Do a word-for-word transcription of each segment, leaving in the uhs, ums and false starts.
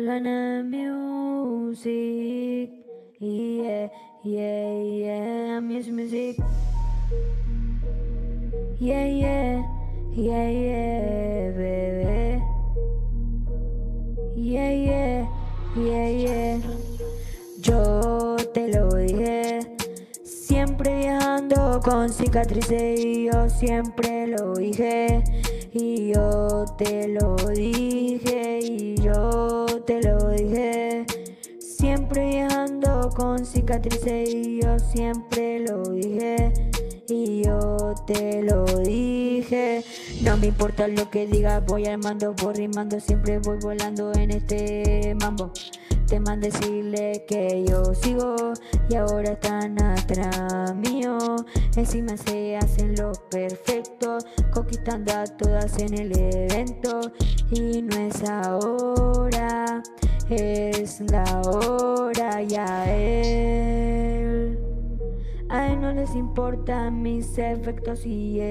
Lana Music, yeah, yeah, yeah, Music Music, yeah, yeah, yeah, yeah, bebé, yeah, yeah, yeah, yeah. Yo te lo dije, siempre viajando con cicatrices y yo siempre lo dije. Y yo te lo dije, y yo te lo dije. Siempre viajando con cicatrices y yo siempre lo dije. Y yo te lo dije. No me importa lo que digas, voy armando, voy rimando, siempre voy volando en este mambo. Teman decirle que yo sigo y ahora están atrás mío. Encima se hacen los perfectos, conquistando a todas en el evento. Y no es ahora, es la hora. Y a él, a él no les importan mis efectos y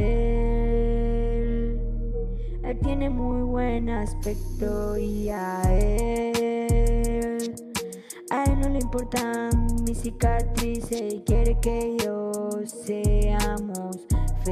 él, él tiene muy buen aspecto y a él, a él no le importan mis cicatrices y quiere que yo seamos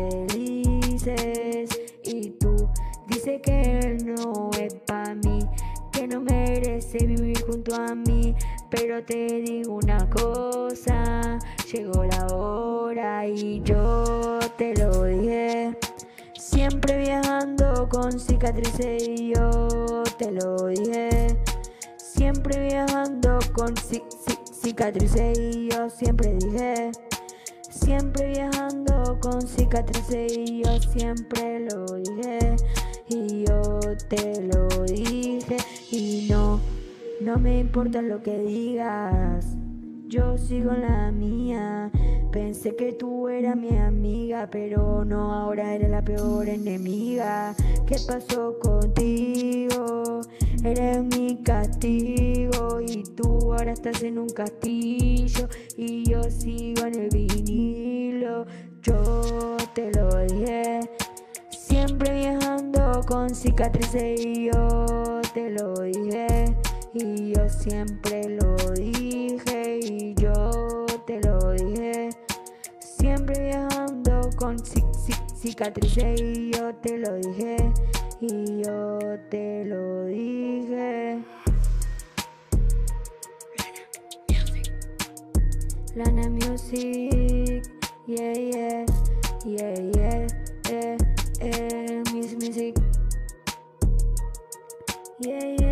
felices. Y tú dices que él no es pa' mí, que no merece vivir junto a mí. Pero te digo una cosa, llegó la hora y yo te lo dije. Siempre viajando con cicatrices y yo te lo dije. Siempre viajando con ci ci cicatrices y yo siempre dije. Siempre viajando con cicatrices y yo siempre lo dije. Y yo te lo dije. Y no, no me importa lo que digas, yo sigo en la mía. Pensé que tú eras mi amiga, pero no, ahora eres la peor enemiga. ¿Qué pasó contigo? Eres mi castigo y tú ahora estás en un castillo y yo sigo en el vinilo. Yo te lo dije, siempre viajando con cicatrices y yo te lo dije. Y yo siempre lo dije y yo te lo dije. Siempre viajando con cic cic cicatrices y yo te lo dije. Y yo te lo dije. Lana Music, yeah, yeah, yeah, yeah, yeah, yeah, Music Music, yeah, yeah.